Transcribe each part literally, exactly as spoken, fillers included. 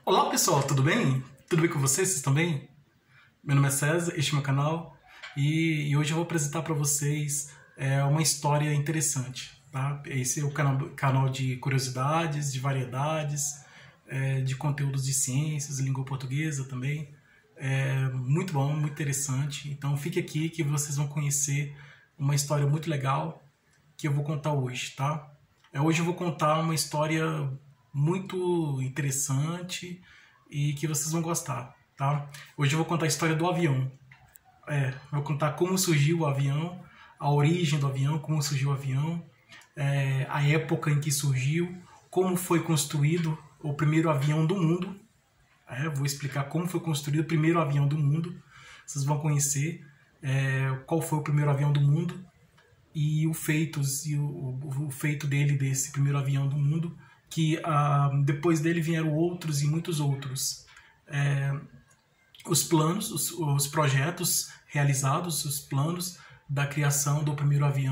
Olá pessoal, tudo bem? Tudo bem com vocês? Vocês estão bem? Meu nome é César, este é meu canal e, e hoje eu vou apresentar para vocês é, uma história interessante, tá? Esse é o canal, canal de curiosidades, de variedades, é, de conteúdos de ciências, língua portuguesa também. É muito bom, muito interessante. Então fique aqui que vocês vão conhecer uma história muito legal que eu vou contar hoje, tá? É, hoje eu vou contar uma história muito interessante e que vocês vão gostar, tá? Hoje eu vou contar a história do avião. É, vou contar como surgiu o avião, a origem do avião, como surgiu o avião, é, a época em que surgiu, como foi construído o primeiro avião do mundo. É, vou explicar como foi construído o primeiro avião do mundo. Vocês vão conhecer é, qual foi o primeiro avião do mundo e o feitos e o, o, o feito dele desse primeiro avião do mundo, que ah, depois dele vieram outros e muitos outros. É, os planos, os, os projetos realizados, os planos da criação do primeiro avião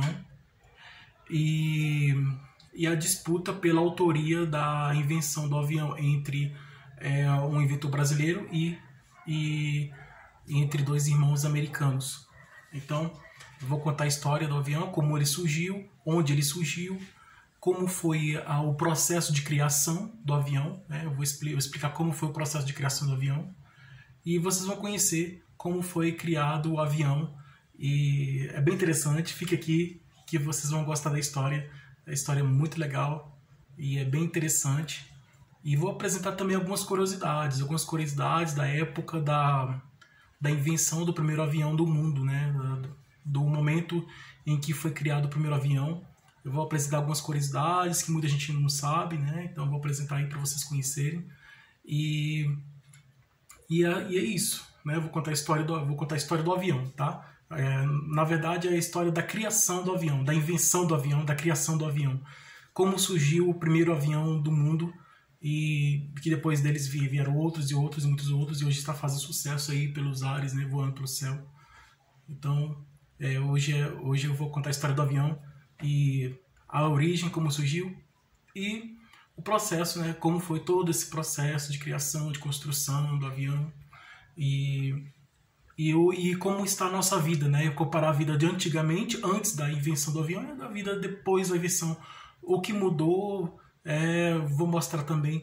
e, e a disputa pela autoria da invenção do avião entre é, um inventor brasileiro e, e entre dois irmãos americanos. Então, eu vou contar a história do avião, como ele surgiu, onde ele surgiu, como foi ah, o processo de criação do avião, né? Eu vou expli- eu explicar como foi o processo de criação do avião e vocês vão conhecer como foi criado o avião e é bem interessante, fique aqui que vocês vão gostar da história, a história é muito legal e é bem interessante e vou apresentar também algumas curiosidades, algumas curiosidades da época da, da invenção do primeiro avião do mundo, né? Do momento em que foi criado o primeiro avião. Eu vou apresentar algumas curiosidades que muita gente não sabe, né? Então eu vou apresentar aí para vocês conhecerem. E, e, é, e é isso, né? Eu vou contar a história do, vou contar a história do avião, tá? É, na verdade é a história da criação do avião, da invenção do avião, da criação do avião. Como surgiu o primeiro avião do mundo e que depois deles vieram outros e outros e muitos outros e hoje está fazendo sucesso aí pelos ares, né? Voando pelo céu. Então, é, hoje, é, hoje eu vou contar a história do avião e a origem, como surgiu e o processo, né, como foi todo esse processo de criação, de construção do avião e, e, e como está a nossa vida, né, comparar a vida de antigamente, antes da invenção do avião e da vida depois da invenção, o que mudou, é, vou mostrar também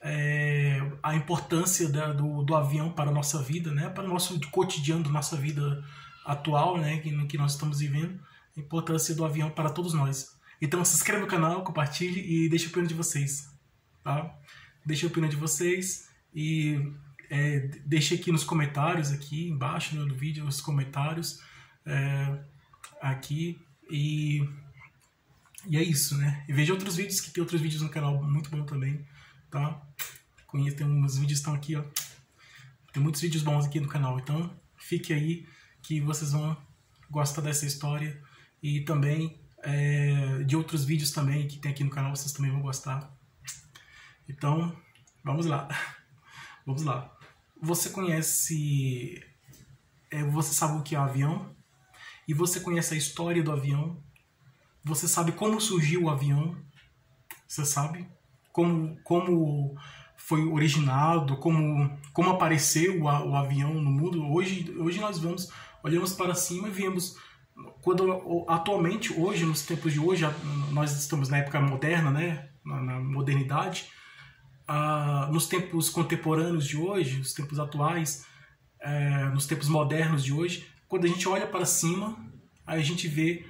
é, a importância da, do, do avião para a nossa vida, né, para o nosso cotidiano, da nossa vida atual, né, que, que nós estamos vivendo, a importância do avião para todos nós. Então se inscreva no canal, compartilhe e deixe a opinião de vocês, tá? Deixe a opinião de vocês e é, deixe aqui nos comentários, aqui embaixo, né, do vídeo, os comentários é, aqui e, e é isso, né? E veja outros vídeos, que tem outros vídeos no canal muito bom também, tá? Conheço, tem uns vídeos que estão aqui, ó. Tem muitos vídeos bons aqui no canal, então fique aí que vocês vão gostar dessa história e também é, de outros vídeos também que tem aqui no canal, vocês também vão gostar. Então, vamos lá. Vamos lá. Você conhece... É, você sabe o que é um avião? E você conhece a história do avião? Você sabe como surgiu o avião? Você sabe? Como, como foi originado? Como, como apareceu o, o avião no mundo? Hoje, hoje nós vamos... Olhamos para cima e vemos, quando, atualmente, hoje, nos tempos de hoje, nós estamos na época moderna, né, na, na modernidade, ah, nos tempos contemporâneos de hoje, nos tempos atuais, é, nos tempos modernos de hoje, quando a gente olha para cima, a gente vê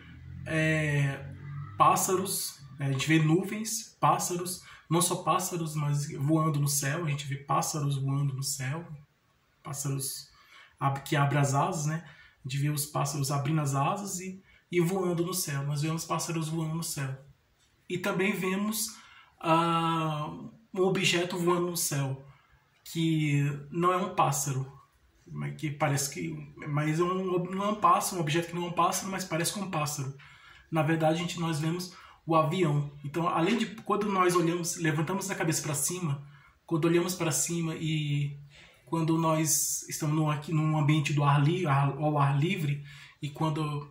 é, pássaros, a gente vê nuvens, pássaros, não só pássaros, mas voando no céu, a gente vê pássaros voando no céu, pássaros que abrem as asas, né? A gente vê os pássaros abrindo as asas e, e voando no céu. Nós vemos pássaros voando no céu. E também vemos ah, um objeto voando no céu, que não é um pássaro, que parece que, mas é um, não é um pássaro, um objeto que não é um pássaro, mas parece com um pássaro. Na verdade, a gente, nós vemos o avião. Então, além de quando nós olhamos, levantamos a cabeça para cima, quando olhamos para cima e quando nós estamos no, aqui num ambiente do ar, li, ao ar livre e quando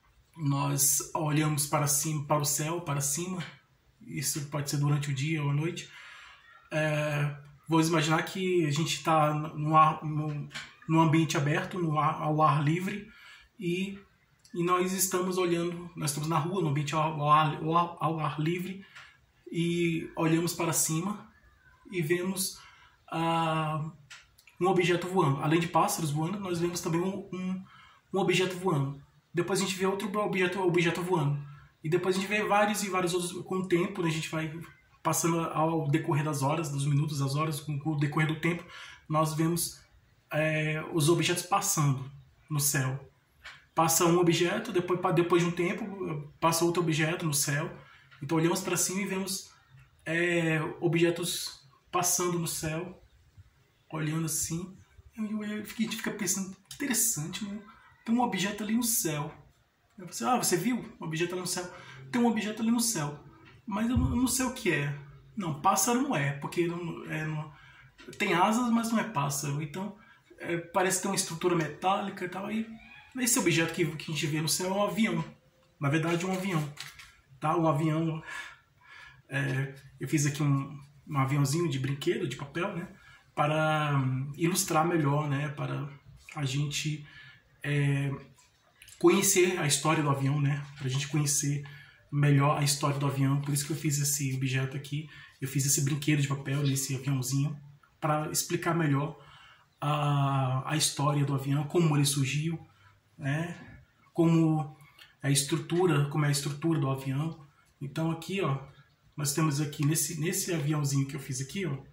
nós olhamos para cima, para o céu, para cima, isso pode ser durante o dia ou a noite, é, vamos imaginar que a gente está num, num ambiente aberto, no ar, ao ar livre, e, e nós estamos olhando, nós estamos na rua, no ambiente ao, ao, ar, ao ar livre, e olhamos para cima e vemos uh, um objeto voando. Além de pássaros voando, nós vemos também um, um, um objeto voando. Depois a gente vê outro objeto, objeto voando. E depois a gente vê vários e vários outros. Com o tempo, né, a gente vai passando ao decorrer das horas, dos minutos, das horas, com o decorrer do tempo, nós vemos é, os objetos passando no céu. Passa um objeto, depois, depois de um tempo, passa outro objeto no céu. Então olhamos para cima e vemos é, objetos passando no céu, olhando assim. E a gente fica pensando, que interessante, né? Tem um objeto ali no céu. Você, ah, você viu um objeto ali no céu? Tem um objeto ali no céu. Mas eu não sei o que é. Não, pássaro não é, porque não, é, não, tem asas, mas não é pássaro. Então, é, parece ter uma estrutura metálica e tal. Aí, esse objeto que, que a gente vê no céu é um avião. Na verdade, é um avião. Tá? Um avião... É, eu fiz aqui um, um aviãozinho de brinquedo, de papel, né? Para um, ilustrar melhor, né? Para a gente é, conhecer a história do avião, né? Para a gente conhecer melhor a história do avião. Por isso que eu fiz esse objeto aqui. Eu fiz esse brinquedo de papel nesse aviãozinho para explicar melhor a, a história do avião, como ele surgiu, né? Como a estrutura, como é a estrutura do avião. Então aqui, ó, nós temos aqui nesse, nesse aviãozinho que eu fiz aqui, ó,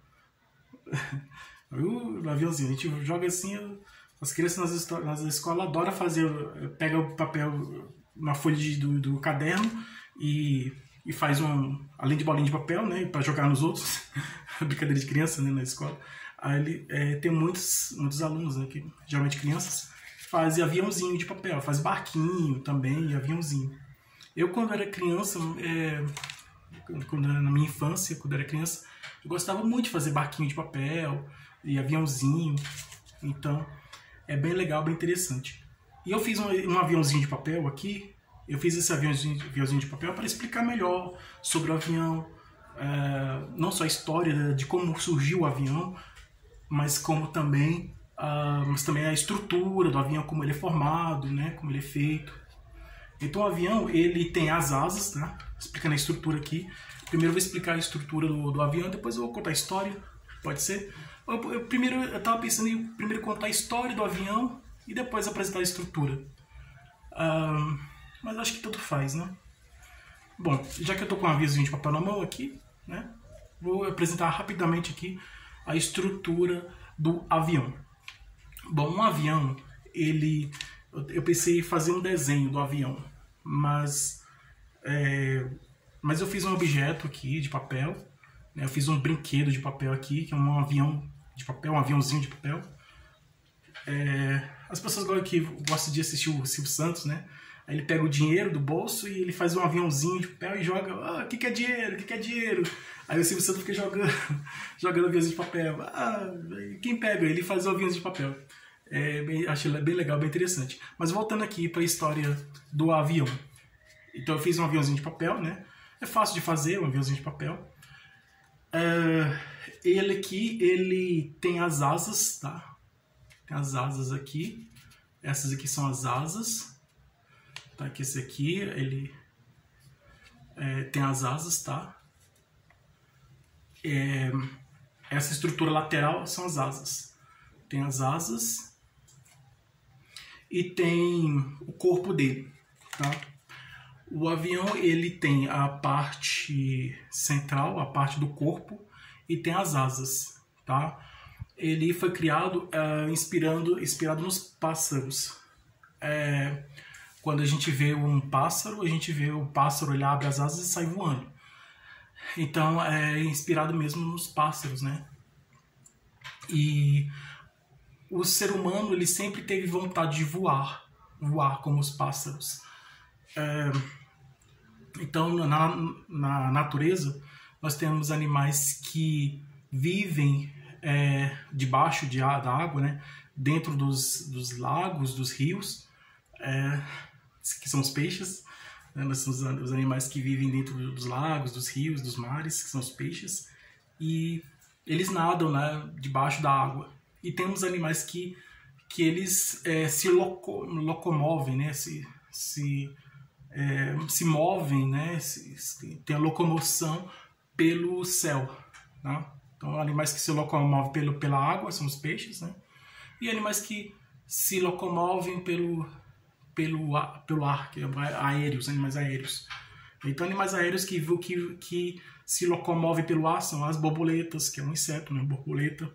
o aviãozinho, a gente joga assim, as crianças nas, nas escolas adoram fazer, pega o papel, uma folha de, do, do caderno e, e faz um, além de bolinha de papel, né, para jogar nos outros, brincadeira de criança, né, na escola. Aí ele, é, tem muitos, muitos alunos, né, que, geralmente crianças, fazem aviãozinho de papel, faz barquinho também, aviãozinho. Eu, quando era criança, é, quando, na minha infância, quando era criança, eu gostava muito de fazer barquinho de papel e aviãozinho. Então, é bem legal, bem interessante. E eu fiz um, um aviãozinho de papel aqui. Eu fiz esse aviãozinho, aviãozinho de papel para explicar melhor sobre o avião. É, não só a história de como surgiu o avião, mas como também, uh, mas também a estrutura do avião, como ele é formado, né, como ele é feito. Então o avião, ele tem as asas, né? Explicando a estrutura aqui. Primeiro eu vou explicar a estrutura do, do avião, depois eu vou contar a história, pode ser? Eu, eu, primeiro eu estava pensando em primeiro contar a história do avião e depois apresentar a estrutura. Um, mas acho que tanto faz, né? Bom, já que eu estou com um aviãozinho de papel na mão aqui, né? Vou apresentar rapidamente aqui a estrutura do avião. Bom, um avião, ele... Eu pensei em fazer um desenho do avião, mas, é, mas eu fiz um objeto aqui de papel, né? Eu fiz um brinquedo de papel aqui, que é um avião de papel, um aviãozinho de papel. É, as pessoas gostam, que gostam de assistir o Silvio Santos, né? Aí ele pega o dinheiro do bolso e ele faz um aviãozinho de papel e joga, ah, o que, que é dinheiro, o que, que é dinheiro? Aí o Silvio Santos fica jogando, jogando aviãozinho de papel, ah, quem pega? Ele faz o aviãozinho de papel. É, bem, acho bem legal, bem interessante. Mas voltando aqui para a história do avião. Então eu fiz um aviãozinho de papel, né? É fácil de fazer, um aviãozinho de papel. É, ele aqui, ele tem as asas, tá? Tem as asas aqui. Essas aqui são as asas. Tá? Que esse aqui, ele é, tem as asas, tá? É, essa estrutura lateral são as asas. Tem as asas. E tem o corpo dele, tá? O avião, ele tem a parte central, a parte do corpo, e tem as asas, tá? Ele foi criado uh, inspirando, inspirado nos pássaros. É, quando a gente vê um pássaro, a gente vê o pássaro, ele abre as asas e sai voando. Então, é inspirado mesmo nos pássaros, né? E o ser humano, ele sempre teve vontade de voar, voar como os pássaros. É, então, na, na natureza, nós temos animais que vivem é, debaixo de, da água, né? Dentro dos, dos lagos, dos rios, é, que são os peixes. Né? Nós temos os animais que vivem dentro dos lagos, dos rios, dos mares, que são os peixes. E eles nadam, né, debaixo da água. E temos animais que, que eles é, se loco, locomovem, né, se, se, é, se movem, né, se, se, tem a locomoção pelo céu. Né? Então, animais que se locomovem pelo, pela água são os peixes, né? E animais que se locomovem pelo, pelo, ar, pelo ar, que é aéreos, animais aéreos. Então, animais aéreos que, que, que se locomovem pelo ar são as borboletas, que é um inseto, né? Borboleta.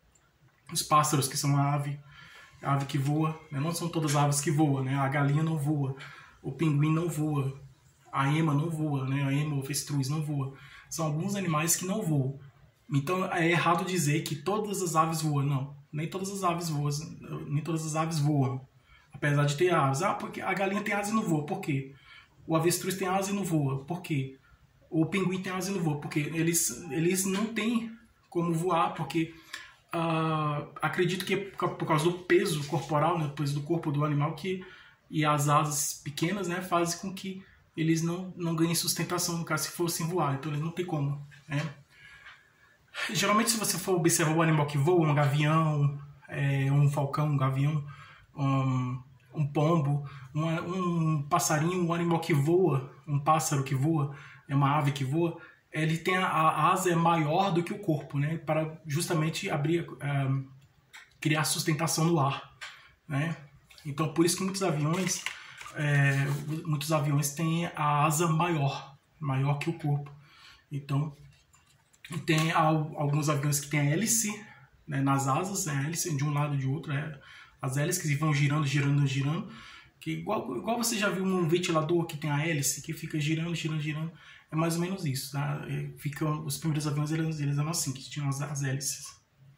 Os pássaros, que são a ave, a ave que voa. Né? Não são todas aves que voam, né? A galinha não voa, o pinguim não voa, a ema não voa, né? A ema, o avestruz não voa. São alguns animais que não voam. Então, é errado dizer que todas as aves voam. Não, nem todas as aves voam. Nem todas as aves voam. Apesar de ter aves. Ah, porque a galinha tem asa e não voa. Por quê? O avestruz tem asa e não voa. Por quê? O pinguim tem asa e não voa. Porque eles, eles não têm como voar, porque uh, acredito que é por causa do peso corporal, né, do peso do corpo do animal, que, e as asas pequenas, né, fazem com que eles não, não ganhem sustentação, no caso, se fossem voar. Então eles não tem como. Né? Geralmente, se você for observar o animal que voa, um gavião, é, um falcão, um gavião, um, um pombo, um, um passarinho, um animal que voa, um pássaro que voa, é uma ave que voa, ele tem a, a asa é maior do que o corpo, né, para justamente abrir, um, criar sustentação no ar, né? Então, por isso que muitos aviões, é, muitos aviões têm a asa maior, maior que o corpo. Então, tem alguns aviões que têm a hélice, né, nas asas, né, a hélice de um lado e de outro, é, as hélices que vão girando, girando, girando, que igual, igual você já viu um ventilador que tem a hélice, que fica girando, girando, girando, é mais ou menos isso. Tá? Ficam, os primeiros aviões eles, eles eram assim, que tinham as, as hélices.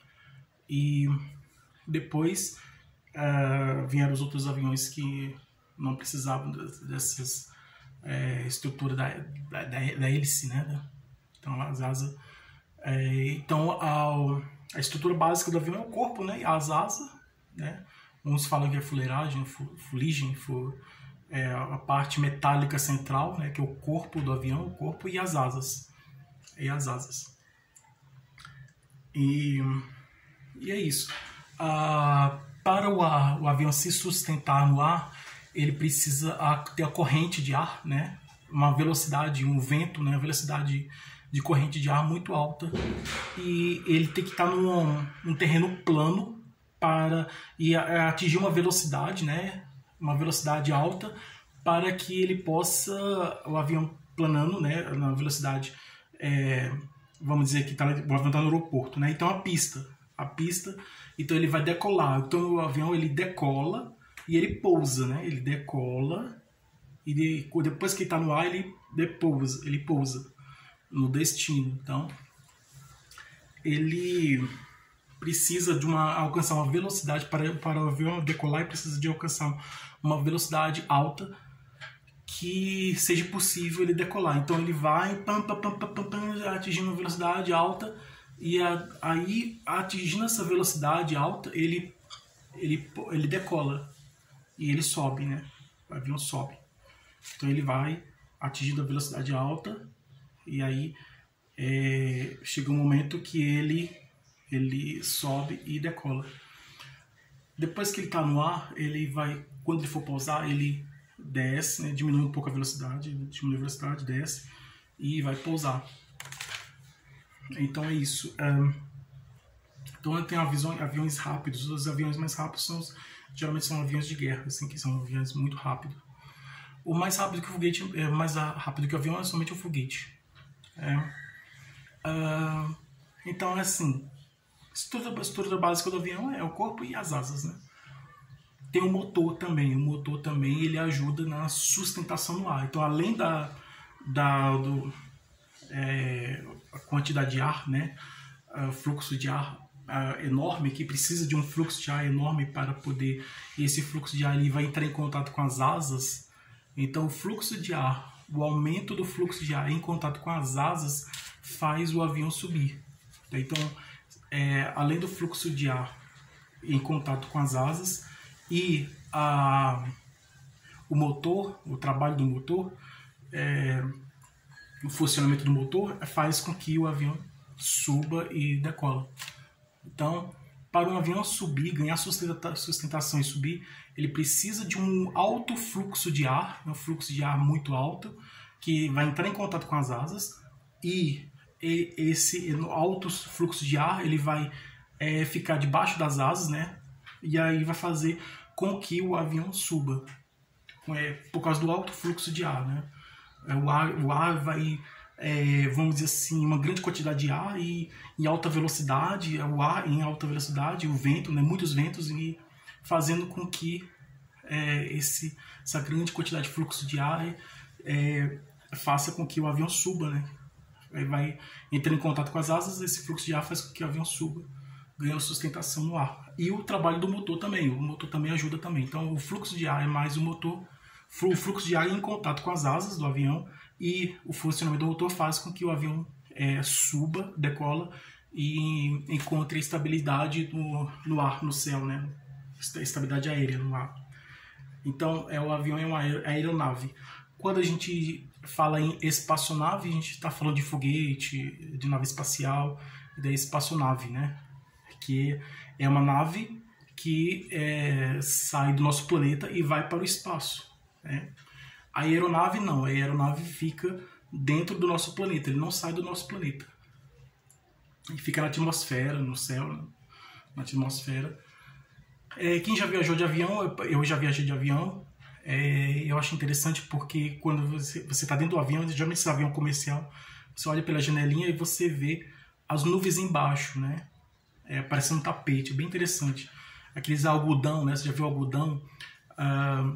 E depois uh, vieram os outros aviões que não precisavam dessas é, estruturas da, da, da, da hélice, né? Então as asas. É, então a, a estrutura básica do avião é o corpo, né? E as asas, né? Uns falam que é fuleiragem, fuligem, fu, é a parte metálica central, né? Que é o corpo do avião, o corpo e as asas. E as asas. E, e é isso. Ah, para o, ar, o avião se sustentar no ar, ele precisa ter a corrente de ar, né? Uma velocidade, um vento, né? Uma velocidade de corrente de ar muito alta, e ele tem que estar num um terreno plano para e atingir uma velocidade, né, uma velocidade alta, para que ele possa, o avião planando, né, na velocidade, é, vamos dizer que tá, o avião está no aeroporto, né, então a pista, a pista, então ele vai decolar, então o avião ele decola e ele pousa, né, ele decola e de, depois que está no ar ele depousa, ele pousa no destino. Então, ele precisa de uma, alcançar uma velocidade para, para o avião decolar, e precisa de alcançar uma velocidade alta que seja possível ele decolar. Então, ele vai pam, pam, pam, pam, pam, atingindo uma velocidade alta, e a, aí, atingindo essa velocidade alta, ele, ele, ele decola e ele sobe, né? O avião sobe. Então, ele vai atingindo a velocidade alta. E aí é, chega um momento que ele, ele sobe e decola. Depois que ele está no ar, ele vai, quando ele for pousar, ele desce, né, diminui um pouco a velocidade, diminui a velocidade, desce e vai pousar. Então é isso. Um, então tem aviões, aviões rápidos. Os aviões mais rápidos são, geralmente são aviões de guerra, assim, que são aviões muito rápidos. O mais rápido que o foguete, é, mais rápido que o avião é somente o foguete. É. Uh, então é assim, a estrutura, a estrutura básica do avião é o corpo e as asas, né? Tem o motor também, o motor também ele ajuda na sustentação no ar. Então, além da, da do, é, a quantidade de ar, né, o fluxo de ar uh, enorme, que precisa de um fluxo de ar enorme para poder, e esse fluxo de ar ele vai entrar em contato com as asas. Então, o fluxo de ar, o aumento do fluxo de ar em contato com as asas faz o avião subir. Então, é, além do fluxo de ar em contato com as asas e a, o motor, o trabalho do motor, é, o funcionamento do motor faz com que o avião suba e decola. Então, para um avião subir, ganhar sustentação e subir, ele precisa de um alto fluxo de ar, um fluxo de ar muito alto, que vai entrar em contato com as asas, e esse alto fluxo de ar ele vai é, ficar debaixo das asas, né? E aí vai fazer com que o avião suba, é, por causa do alto fluxo de ar, né? O ar, o ar vai, é, vamos dizer assim, uma grande quantidade de ar e em alta velocidade, o ar em alta velocidade, o vento, né? Muitos ventos, e fazendo com que é, esse, essa grande quantidade de fluxo de ar é, faça com que o avião suba, né? Aí vai entrar em contato com as asas, esse fluxo de ar faz com que o avião suba, ganhando sustentação no ar. E o trabalho do motor também, o motor também ajuda também. Então o fluxo de ar é mais o motor, o fluxo de ar em contato com as asas do avião, e o funcionamento do motor faz com que o avião é, suba, decola e encontre estabilidade no, no ar, no céu, né? Estabilidade aérea no ar. Então é, o avião é uma aeronave. Quando a gente fala em espaçonave, a gente está falando de foguete, de nave espacial, da espaçonave, né? Que é uma nave que é, sai do nosso planeta e vai para o espaço, né? A aeronave não, a aeronave fica dentro do nosso planeta, ele não sai do nosso planeta. Ele fica na atmosfera, no céu, na atmosfera. É, quem já viajou de avião, eu já viajei de avião, é, eu acho interessante porque quando você está dentro do avião, geralmente esse avião comercial, você olha pela janelinha e você vê as nuvens embaixo, né? É, parecendo um tapete, bem interessante. Aqueles algodão, né? Você já viu algodão? Ah,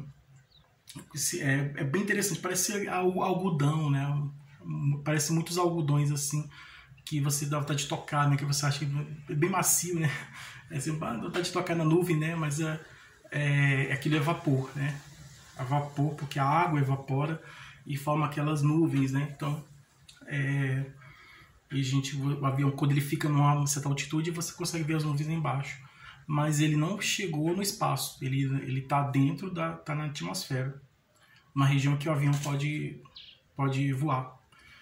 é, é bem interessante, parece algodão, né? Parece muitos algodões assim, que você dá vontade de tocar, né? Que você acha é bem macio, né? É, você dá vontade de tocar na nuvem, né? Mas é, é, aquilo é vapor, né? É vapor, porque a água evapora e forma aquelas nuvens, né? Então, é, e gente, o avião, quando ele fica numa certa altitude, você consegue ver as nuvens embaixo. Mas ele não chegou no espaço, ele ele está dentro da, tá na atmosfera, uma região que o avião pode pode voar.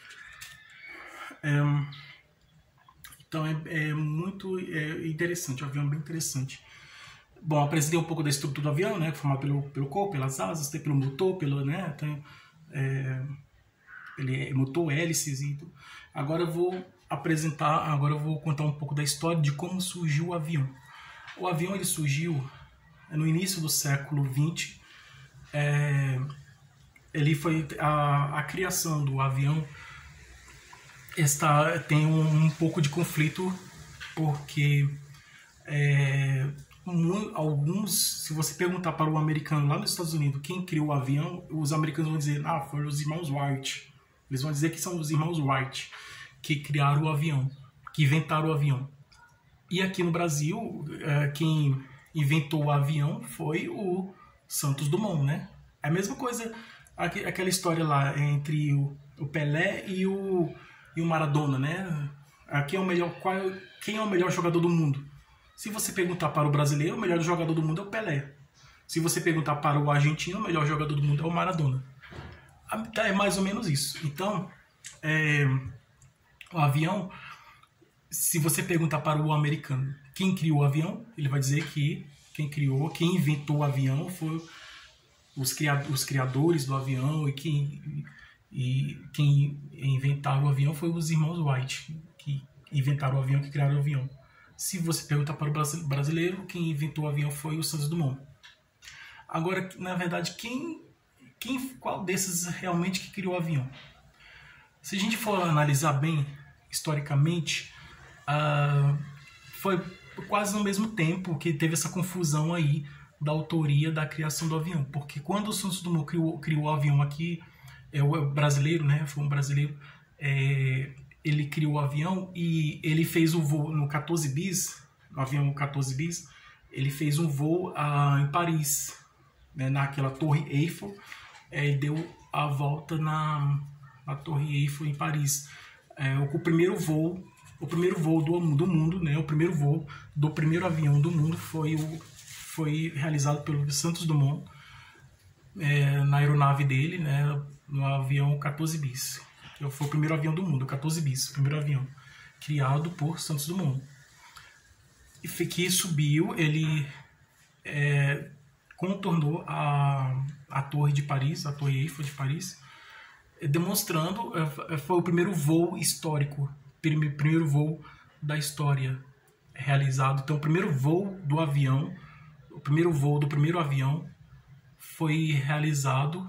É, então é, é muito é interessante, o avião é bem interessante. Bom, apresentei um pouco da estrutura do avião, né, formado pelo pelo corpo, pelas asas, tem pelo motor, pelo, né, tem, é, ele é motor, hélices e tudo. Agora eu vou apresentar, agora eu vou contar um pouco da história de como surgiu o avião. O avião ele surgiu no início do século vinte. É, ele foi a, a criação do avião está tem um, um pouco de conflito porque é, um, alguns, se você perguntar para o americano lá nos Estados Unidos quem criou o avião, os americanos vão dizer, ah, foram os irmãos Wright. Eles vão dizer que são os irmãos Wright que criaram o avião, que inventaram o avião. E aqui no Brasil, quem inventou o avião foi o Santos Dumont, né? É a mesma coisa, aquela história lá entre o Pelé e o, e o Maradona, né? Quem é o melhor, qual, quem é o melhor jogador do mundo? Se você perguntar para o brasileiro, o melhor jogador do mundo é o Pelé. Se você perguntar para o argentino, o melhor jogador do mundo é o Maradona. É mais ou menos isso. Então, é, o avião, se você perguntar para o americano quem criou o avião, ele vai dizer que quem criou, quem inventou o avião foi os, criad os criadores do avião, e quem, e quem inventaram o avião foi os irmãos Wright, que inventaram o avião, que criaram o avião. Se você perguntar para o brasileiro, quem inventou o avião foi o Santos Dumont. Agora, na verdade, quem, quem, qual desses realmente que criou o avião? Se a gente for analisar bem, historicamente, uh, foi quase no mesmo tempo que teve essa confusão aí da autoria da criação do avião. Porque quando o Santos Dumont criou, criou o avião aqui, é o brasileiro, né? Foi um brasileiro, é, ele criou o avião e ele fez o voo no quatorze bis, no avião quatorze bis, ele fez um voo uh, em Paris, né, naquela Torre Eiffel, é, e deu a volta na, na Torre Eiffel em Paris. É, o, o primeiro voo, o primeiro voo do, do mundo, né, o primeiro voo do primeiro avião do mundo foi, o, foi realizado pelo Santos Dumont, é, na aeronave dele, né, no avião quatorze bis. Que foi o primeiro avião do mundo, o quatorze bis, o primeiro avião criado por Santos Dumont. E que subiu, ele é, contornou a, a Torre de Paris, a Torre Eiffel de Paris, demonstrando, foi o primeiro voo histórico, primeiro voo da história realizado. Então, o primeiro voo do avião, o primeiro voo do primeiro avião foi realizado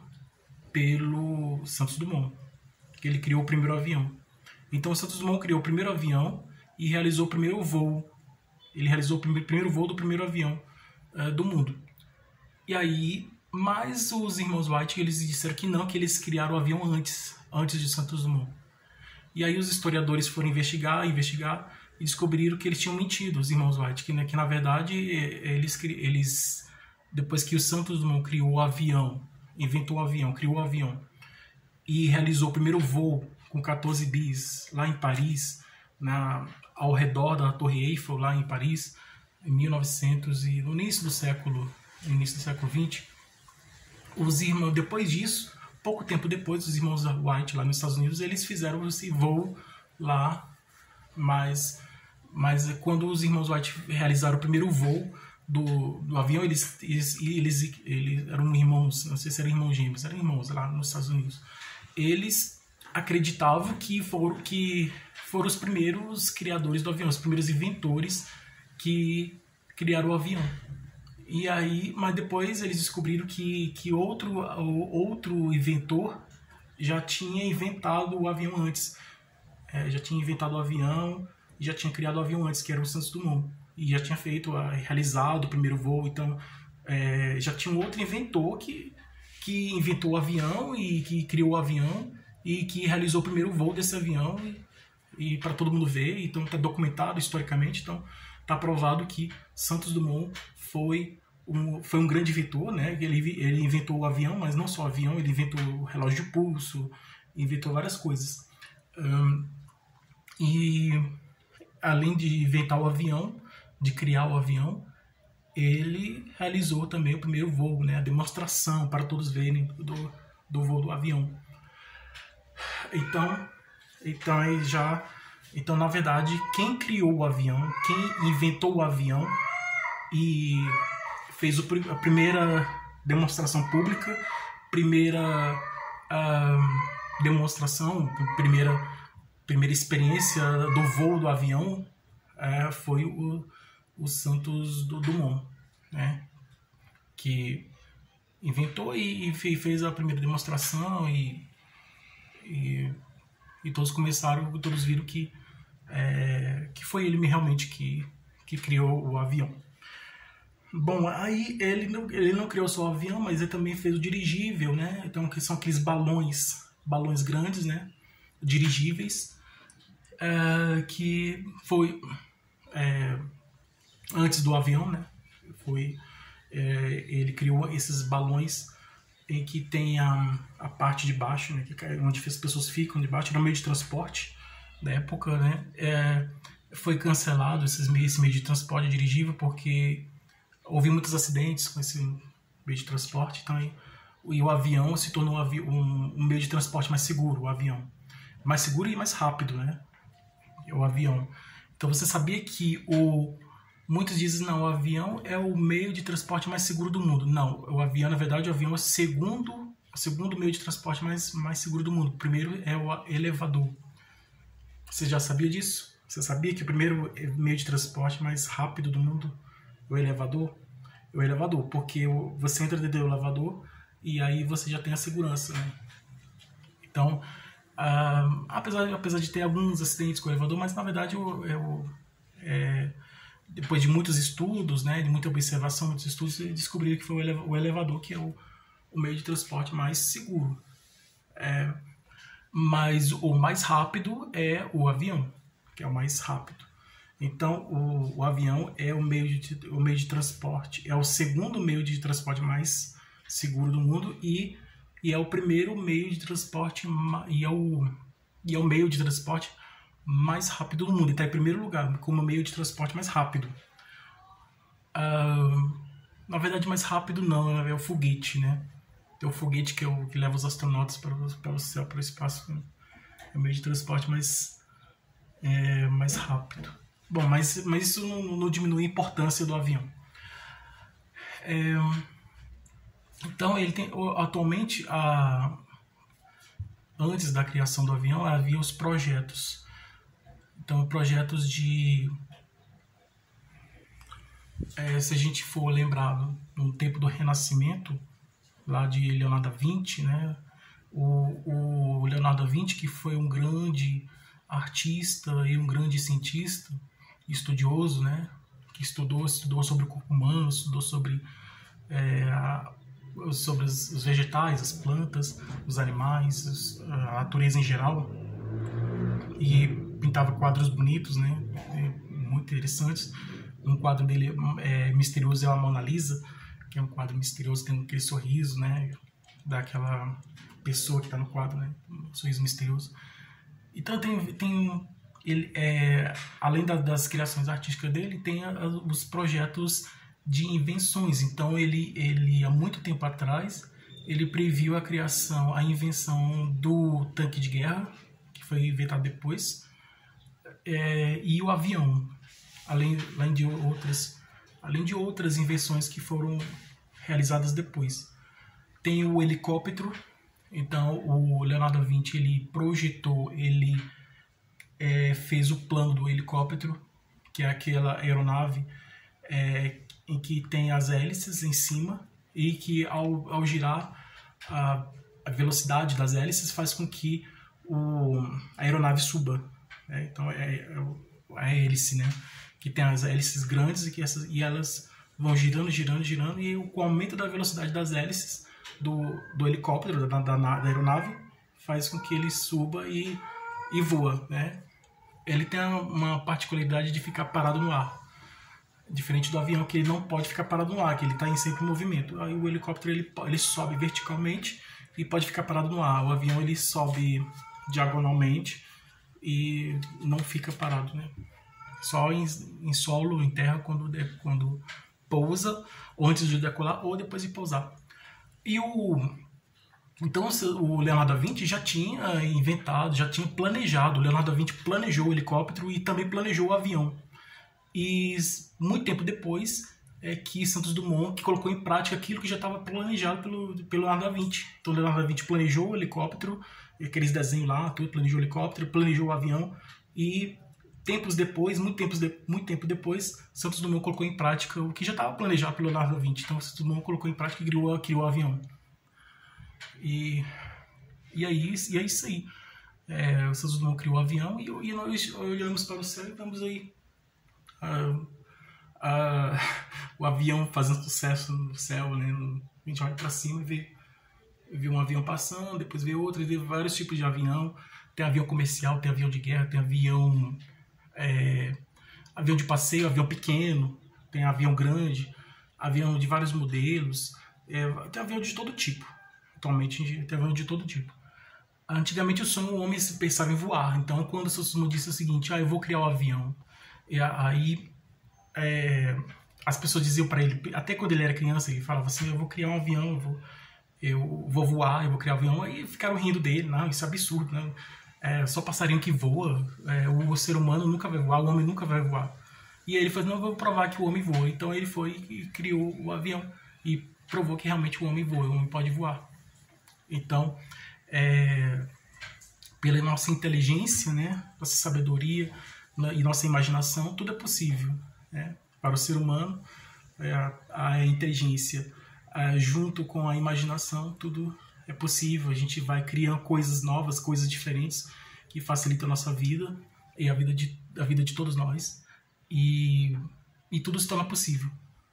pelo Santos Dumont, que ele criou o primeiro avião. Então, o Santos Dumont criou o primeiro avião e realizou o primeiro voo. Ele realizou o primeiro, primeiro voo do primeiro avião uh, do mundo. E aí, mas os irmãos Wright, eles disseram que não, que eles criaram o avião antes, antes de Santos Dumont. E aí os historiadores foram investigar, investigar, e descobriram que eles tinham mentido, os irmãos Wright, que, né, que na verdade eles, eles, depois que o Santos Dumont criou o avião, inventou o avião, criou o avião, e realizou o primeiro voo com quatorze bis lá em Paris, na, ao redor da Torre Eiffel, lá em Paris, em mil e novecentos e no início do século, no início do século vinte, os irmãos, depois disso, pouco tempo depois, os irmãos Wright lá nos Estados Unidos, eles fizeram esse voo lá, mas, mas quando os irmãos Wright realizaram o primeiro voo do, do avião, eles, eles, eles, eles eram irmãos, não sei se eram irmãos gêmeos, eram irmãos lá nos Estados Unidos. Eles acreditavam que foram, que foram os primeiros criadores do avião, os primeiros inventores que criaram o avião. E aí, mas depois eles descobriram que, que outro, outro inventor já tinha inventado o avião antes. É, já tinha inventado o avião, já tinha criado o avião antes, que era o Santos Dumont. E já tinha feito, realizado o primeiro voo. Então, é, já tinha um outro inventor que, que inventou o avião e que criou o avião e que realizou o primeiro voo desse avião e, e para todo mundo ver. Então, está documentado historicamente. Então, está provado que Santos Dumont foi um, foi um grande inventor, né? Ele, ele inventou o avião, mas não só o avião, ele inventou o relógio de pulso, inventou várias coisas. Um, e além de inventar o avião, de criar o avião, ele realizou também o primeiro voo, né? A demonstração para todos verem do, do voo do avião. Então, então aí já, então na verdade, quem criou o avião, quem inventou o avião e fez o, a primeira demonstração pública, primeira uh, demonstração, primeira, primeira experiência do voo do avião uh, foi o, o Santos Dumont, né? Que inventou e, e fez a primeira demonstração e, e, e todos começaram, todos viram que, é, que foi ele realmente que, que criou o avião. Bom, aí ele não, ele não criou só o avião, mas ele também fez o dirigível, né? Então, que são aqueles balões, balões grandes, né? Dirigíveis, é, que foi é, antes do avião, né? Foi, é, ele criou esses balões em que tem a, a parte de baixo, né? Que, onde as pessoas ficam debaixo, era um meio de transporte da época, né? É, foi cancelado esses meios, esse meio de transporte dirigível porque houve muitos acidentes com esse meio de transporte, então e o avião se tornou um, um meio de transporte mais seguro, o avião. Mais seguro e mais rápido, né? O avião. Então você sabia que o... Muitos dizem, não, o avião é o meio de transporte mais seguro do mundo. Não, o avião, na verdade, o avião é o segundo, o segundo meio de transporte mais, mais seguro do mundo. O primeiro é o elevador. Você já sabia disso? Você sabia que o primeiro meio de transporte mais rápido do mundo o elevador, o elevador, porque você entra dentro do elevador e aí você já tem a segurança, né? Então, ah, apesar, apesar de ter alguns acidentes com o elevador, mas na verdade eu, eu, é, depois de muitos estudos, né, de muita observação, muitos estudos, descobriram que foi o elevador que é o, o meio de transporte mais seguro. É, mas o mais rápido é o avião, que é o mais rápido. Então, o, o avião é o meio, de, o meio de transporte, é o segundo meio de transporte mais seguro do mundo e, e é o primeiro meio de transporte e é o, e é o meio de transporte mais rápido do mundo. Ele está em primeiro lugar, como o meio de transporte mais rápido. Uh, na verdade, mais rápido não, é o foguete, né? É o foguete que, é o, que leva os astronautas para o, para o céu, para o espaço. É o meio de transporte mais... é, mais rápido. Bom, mas, mas isso não, não diminui a importância do avião. É, então, ele tem, atualmente, a, antes da criação do avião, havia os projetos. Então, projetos de... É, se a gente for lembrado no tempo do Renascimento, lá de Leonardo da Vinci, né? O, o Leonardo da Vinci, que foi um grande artista e um grande cientista, estudioso, né? Que estudou, estudou sobre o corpo humano, estudou sobre, é, a, sobre os vegetais, as plantas, os animais, a natureza em geral, e pintava quadros bonitos, né? Muito interessantes. Um quadro dele é, misterioso é a Mona Lisa, que é um quadro misterioso, tem aquele sorriso, né, daquela pessoa que está no quadro, né, um sorriso misterioso. Então tem, tem ele, é, além da, das criações artísticas dele, tem a, a, os projetos de invenções. Então ele, ele, há muito tempo atrás, ele previu a criação, a invenção do tanque de guerra, que foi inventado depois, é, e o avião, além, além de outras, além de outras invenções que foram realizadas depois. Tem o helicóptero. Então o Leonardo da Vinci ele projetou, ele é, fez o plano do helicóptero, que é aquela aeronave é, em que tem as hélices em cima e que ao, ao girar a, a velocidade das hélices faz com que o, a aeronave suba, né? Então é, é a hélice, né? Que tem as hélices grandes e, que essas, e elas vão girando, girando, girando, e o aumento da velocidade das hélices do, do helicóptero, da, da, da aeronave, faz com que ele suba e, e voa, né? Ele tem uma particularidade de ficar parado no ar, diferente do avião, que ele não pode ficar parado no ar, que ele está em sempre em movimento. Aí o helicóptero ele, ele sobe verticalmente e pode ficar parado no ar. O avião ele sobe diagonalmente e não fica parado, né? Só em, em solo, em terra, quando, quando pousa, ou antes de decolar, ou depois de pousar. E o, então o Leonardo da Vinci já tinha inventado, já tinha planejado, o Leonardo da Vinci planejou o helicóptero e também planejou o avião. E muito tempo depois é que Santos Dumont que colocou em prática aquilo que já estava planejado pelo, pelo Leonardo da Vinci. Então o Leonardo da Vinci planejou o helicóptero, aqueles desenhos lá, tudo, planejou o helicóptero, planejou o avião, e tempos depois, muito, tempos de, muito tempo depois, Santos Dumont colocou em prática o que já estava planejado pelo Leonardo da Vinci. Então Santos Dumont colocou em prática e criou, criou o avião. E, e, aí, e é isso aí. É, o Santos Dumont criou o avião e, e nós olhamos para o céu e vamos aí uh, uh, o avião fazendo sucesso no céu, né? A gente olha para cima e vê, vê um avião passando, depois vê outro, e vê vários tipos de avião. Tem avião comercial, tem avião de guerra, tem avião... É, avião de passeio, avião pequeno, tem avião grande, avião de vários modelos, é, tem avião de todo tipo. Atualmente tem avião de todo tipo. Antigamente o sonho, o homem pensava em voar. Então quando o Santos Dumont disse o seguinte: ah, eu vou criar um avião, e aí é, as pessoas diziam para ele, até quando ele era criança, ele falava assim: eu vou criar um avião, eu vou, eu vou voar, eu vou criar um avião. Aí ficaram rindo dele: não, isso é absurdo, né? É só passarinho que voa, é, o ser humano nunca vai voar, o homem nunca vai voar. E aí ele falou: não, eu vou provar que o homem voa. Então ele foi e criou o avião e provou que realmente o homem voa, o homem pode voar. Então, é, pela nossa inteligência, né, nossa sabedoria e nossa imaginação, tudo é possível, né? Para o ser humano, é, a, a inteligência a, junto com a imaginação, tudo é possível. A gente vai criando coisas novas, coisas diferentes que facilitam a nossa vida e a vida de, a vida de todos nós, e, e tudo se torna possível.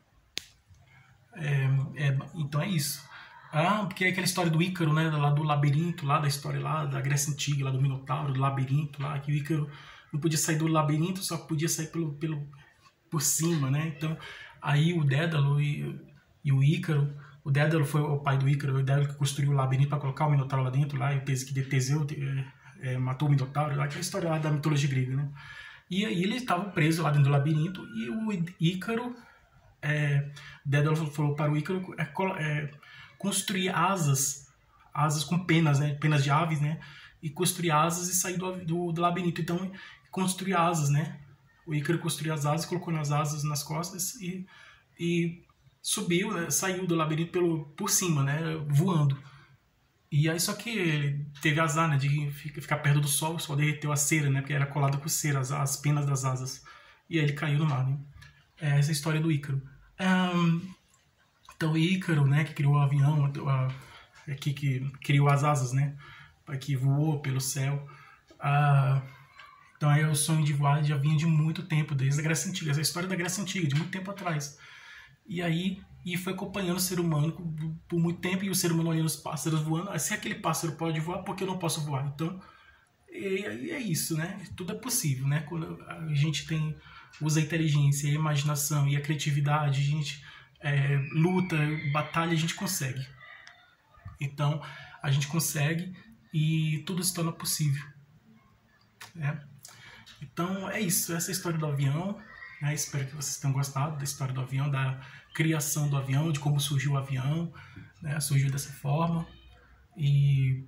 É, é, então é isso. Ah, porque é aquela história do Ícaro, né, lá do labirinto, lá da história lá da Grécia Antiga, lá do Minotauro, do labirinto, lá que o Ícaro não podia sair do labirinto, só podia sair pelo, pelo, por cima, né? Então aí o Dédalo e, e o Ícaro, o Dédalo foi o pai do Ícaro, o Dédalo que construiu o labirinto para colocar o Minotauro lá dentro, lá, e que Teseu é, é, matou o Minotauro, lá, que é a história lá da mitologia grega, né? E aí ele estava preso lá dentro do labirinto, e o Ícaro, é, Dédalo falou para o Ícaro é, é, construir asas, asas com penas, né, penas de aves, né, e construir asas e sair do, do, do labirinto. Então construir asas, né? O Ícaro construiu as asas, colocou nas asas nas costas e, e subiu, né? Saiu do labirinto pelo, por cima, né? Voando. E aí só que ele teve azar, né? De ficar perto do sol, o sol derreteu a cera, né? Porque era colado com cera, as, as penas das asas. E aí ele caiu no mar, né? É essa é a história do Ícaro. Um, então Ícaro, né? Que criou o avião, a, que, que criou as asas, né? Que voou pelo céu. Uh, então aí o sonho de voar já vinha de muito tempo, desde a Grécia Antiga. Essa é a história da Grécia Antiga, de muito tempo atrás. E aí e foi acompanhando o ser humano por muito tempo, e o ser humano olhando os pássaros voando. Se aquele pássaro pode voar, por que eu não posso voar? Então, e, e é isso, né? Tudo é possível, né? Quando a gente tem, usa a inteligência, a imaginação e a criatividade, a gente é, luta, batalha, a gente consegue. Então, a gente consegue e tudo se torna possível, né? Então é isso, essa é a história do avião, né? Espero que vocês tenham gostado da história do avião, da criação do avião, de como surgiu o avião, né? Surgiu dessa forma e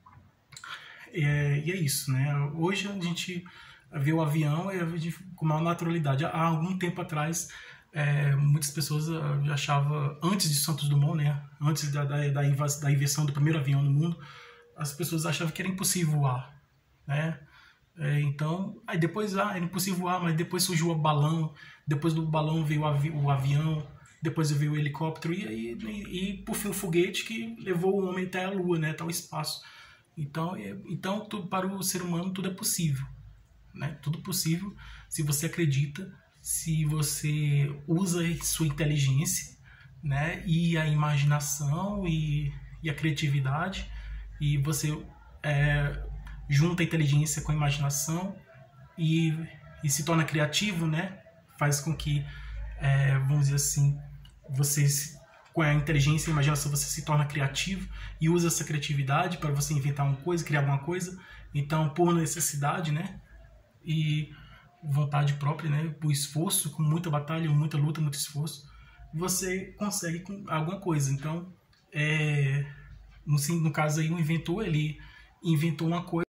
é, e é isso, né? Hoje a gente vê o avião com maior naturalidade. Há algum tempo atrás, é, muitas pessoas achavam, antes de Santos Dumont, né? Antes da, da, da invenção do primeiro avião no mundo, as pessoas achavam que era impossível voar, né? É, então, aí depois, ah, era impossível voar, mas depois surgiu o balão, depois do balão veio o, avi o avião, depois veio o helicóptero e, e, e, e por fim o foguete que levou o homem até a Lua, né, até o espaço. Então, é, então tudo, para o ser humano tudo é possível, né? Tudo possível se você acredita, se você usa sua inteligência, né, e a imaginação e, e a criatividade, e você é, junta a inteligência com a imaginação e, e se torna criativo, né? Faz com que, é, vamos dizer assim, você, com a inteligência e a imaginação, você se torna criativo e usa essa criatividade para você inventar uma coisa, criar alguma coisa. Então, por necessidade, né? E vontade própria, né? Por esforço, com muita batalha, muita luta, muito esforço, você consegue alguma coisa. Então, é, no, no caso aí, o inventor, ele inventou uma coisa